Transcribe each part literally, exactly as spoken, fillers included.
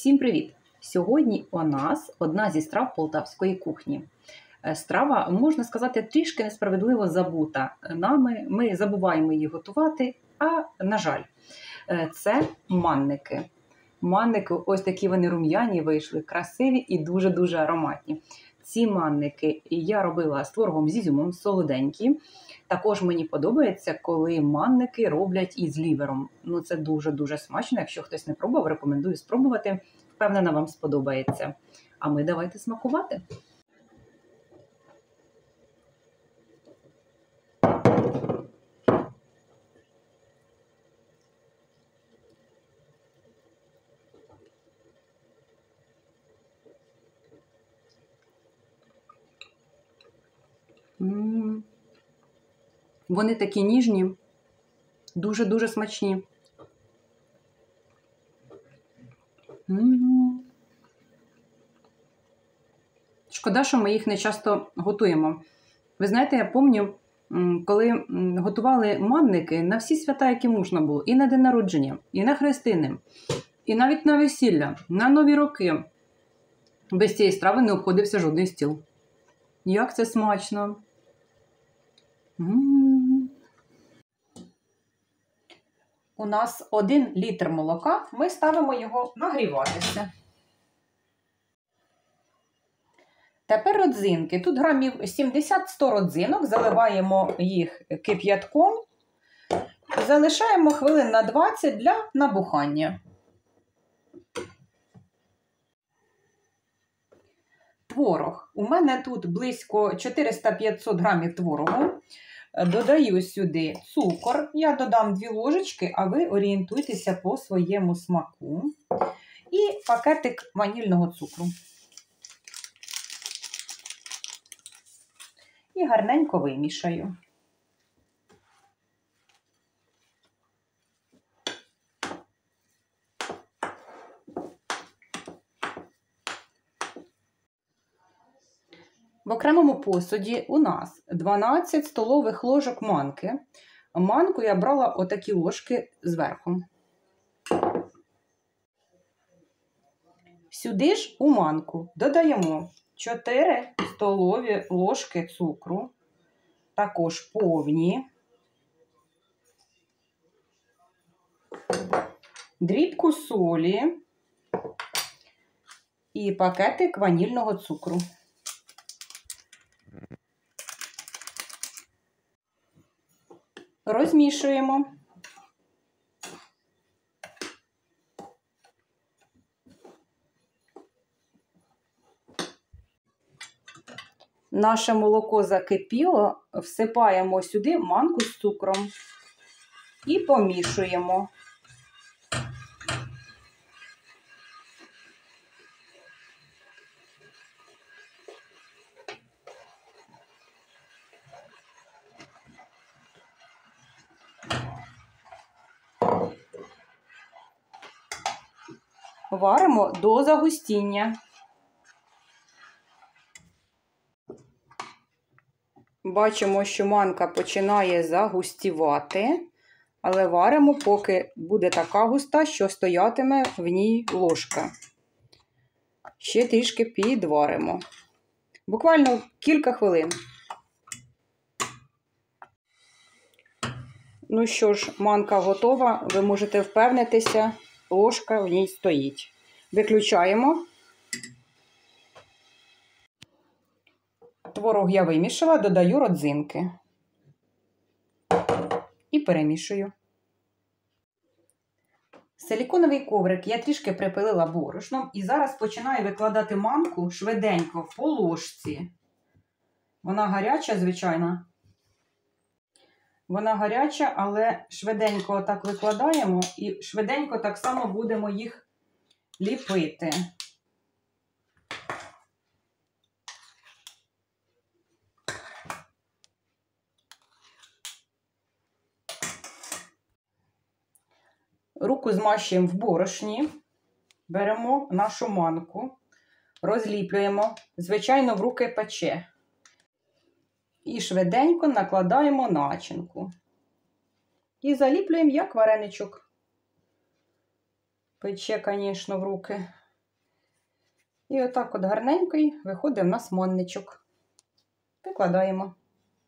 Всім привіт! Сьогодні у нас одна зі страв полтавської кухні. Страва, можна сказати, трішки несправедливо забута нами. Ми забуваємо її готувати, а, на жаль, це манники. Манники, ось такі вони рум'яні вийшли, красиві і дуже-дуже ароматні. Ці манники я робила з творогом з ізюмом, солоденькі. Також мені подобається, коли манники роблять із лівером. Ну, це дуже-дуже смачно. Якщо хтось не пробував, рекомендую спробувати. Впевнена, вам сподобається. А ми давайте смакувати. М-м-м. Вони такі ніжні, дуже-дуже смачні. М-м-м. Шкода, що ми їх не часто готуємо. Ви знаєте, я пам'ятаю, коли готували манники на всі свята, які можна було. І на день народження, і на хрестини, і навіть на весілля, на Нові роки. Без цієї страви не обходився жодний стіл. Як це смачно! М-м-м. У нас один літр молока, ми ставимо його нагріватися. Тепер родзинки. Тут грамів сімдесят-сто родзинок, заливаємо їх кип'ятком, залишаємо хвилин на двадцять для набухання. Творог. У мене тут близько чотириста-п'ятсот грамів творогу. Додаю сюди цукор. Я додам дві ложечки, а ви орієнтуйтеся по своєму смаку. І пакетик ванільного цукру. І гарненько вимішаю. В окремому посуді у нас дванадцять столових ложок манки. Манку я брала отакі ложки зверху. Сюди ж у манку додаємо чотири столові ложки цукру, також повні, дрібку солі і пакетик ванільного цукру. Розмішуємо. Наше молоко закипіло, всипаємо сюди манку з цукром і помішуємо. Варимо до загустіння. Бачимо, що манка починає загустівати, але варимо, поки буде така густа, що стоятиме в ній ложка. Ще трішки підваримо. Буквально кілька хвилин. Ну що ж, манка готова, ви можете впевнитися, ложка в ній стоїть. Виключаємо. Творог я вимішала, додаю родзинки. І перемішую. Силіконовий коврик я трішки припилила борошном і зараз починаю викладати манку швиденько по ложці. Вона гаряча, звичайно. Вона гаряча, але швиденько так викладаємо і швиденько так само будемо їх ліпити. Руку змащуємо в борошні, беремо нашу манку, розліплюємо, звичайно, в руки пече. І швиденько накладаємо начинку. І заліплюємо, як вареничок. Пече, звісно, в руки. І отак от гарненький виходить в нас манничок. Викладаємо.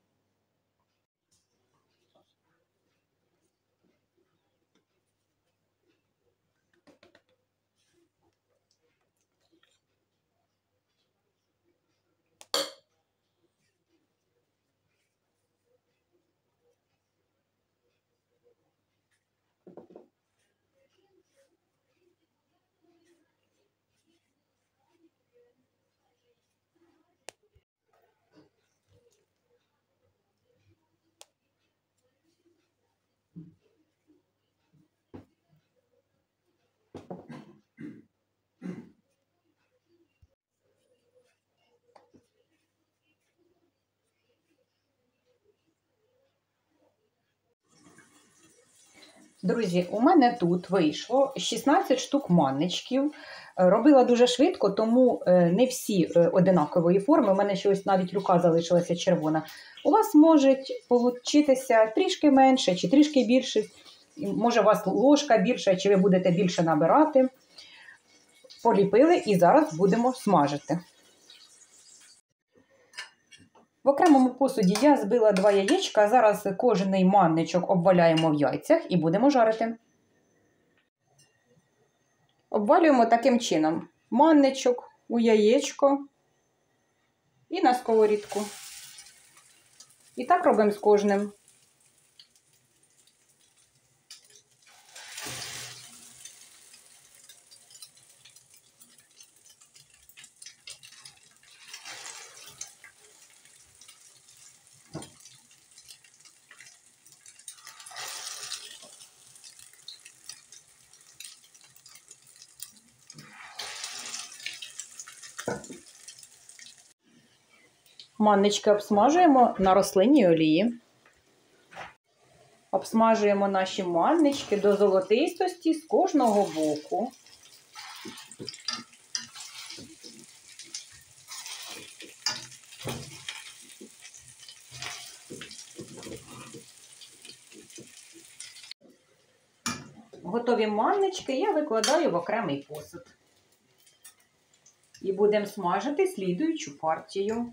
Друзі, у мене тут вийшло шістнадцять штук манничків. Робила дуже швидко, тому не всі одинакової форми. У мене ще ось навіть рука залишилася червона. У вас може получитися трішки менше чи трішки більше. Може у вас ложка більша, чи ви будете більше набирати. Поліпили і зараз будемо смажити. В окремому посуді я збила два яєчка, зараз кожний манничок обваляємо в яйцях і будемо жарити. Обвалюємо таким чином. Манничок у яєчко і на сковорідку. І так робимо з кожним. Маннички обсмажуємо на рослинній олії. Обсмажуємо наші маннички до золотистості з кожного боку. Готові маннички я викладаю в окремий посуд. І будемо смажити слідуючу партію.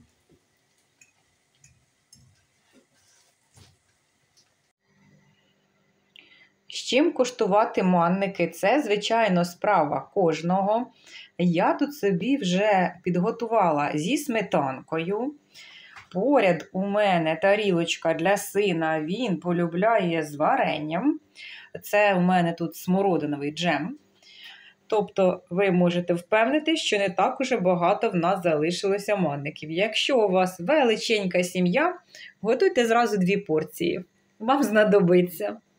З чим куштувати манники? Це, звичайно, справа кожного. Я тут собі вже підготувала зі сметанкою. Поряд у мене тарілочка для сина, він полюбляє з варенням. Це у мене тут смородиновий джем. Тобто ви можете впевнитись, що не так уже багато в нас залишилося манників. Якщо у вас величенька сім'я, готуйте зразу дві порції. Вам знадобиться.